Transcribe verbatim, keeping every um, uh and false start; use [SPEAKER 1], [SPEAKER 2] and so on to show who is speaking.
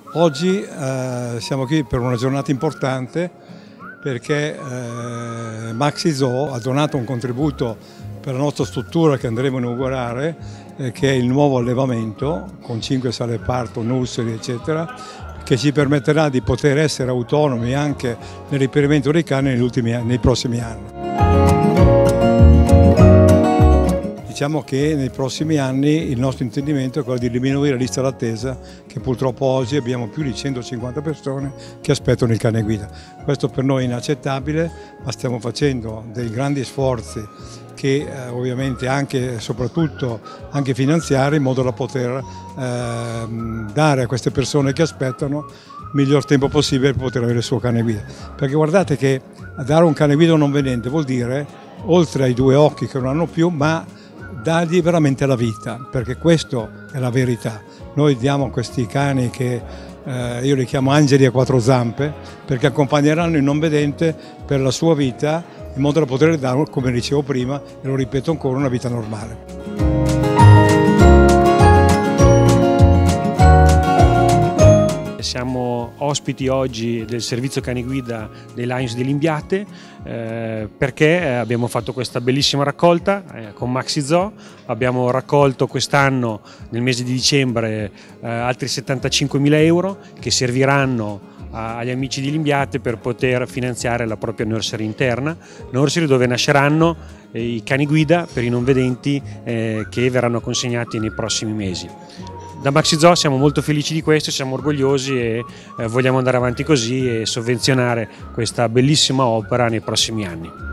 [SPEAKER 1] Oggi eh, siamo qui per una giornata importante perché eh, Maxi Zoo ha donato un contributo per la nostra struttura che andremo a inaugurare, eh, che è il nuovo allevamento con cinque sale parto, nursery eccetera, che ci permetterà di poter essere autonomi anche nel reperimento dei cani negli ultimi, nei prossimi anni. Diciamo che nei prossimi anni il nostro intendimento è quello di diminuire la lista d'attesa, che purtroppo oggi abbiamo più di centocinquanta persone che aspettano il cane guida. Questo per noi è inaccettabile, ma stiamo facendo dei grandi sforzi che eh, ovviamente anche soprattutto anche finanziari, in modo da poter eh, dare a queste persone che aspettano il miglior tempo possibile per poter avere il suo cane guida. Perché guardate che dare un cane guida non vedente vuol dire, oltre ai due occhi che non hanno più, ma dargli veramente la vita, perché questa è la verità. Noi diamo a questi cani che eh, io li chiamo angeli a quattro zampe, perché accompagneranno il non vedente per la sua vita, in modo da poter dare, come dicevo prima, e lo ripeto ancora, una vita normale.
[SPEAKER 2] Siamo ospiti oggi del servizio cani guida dei Lions di Limbiate eh, perché eh, abbiamo fatto questa bellissima raccolta eh, con Maxi Zoo. Abbiamo raccolto quest'anno nel mese di dicembre eh, altri settantacinquemila euro che serviranno a, agli amici di Limbiate per poter finanziare la propria nursery interna, nursery dove nasceranno eh, i cani guida per i non vedenti eh, che verranno consegnati nei prossimi mesi. Da Maxi Zoo siamo molto felici di questo, siamo orgogliosi e eh, vogliamo andare avanti così e sovvenzionare questa bellissima opera nei prossimi anni.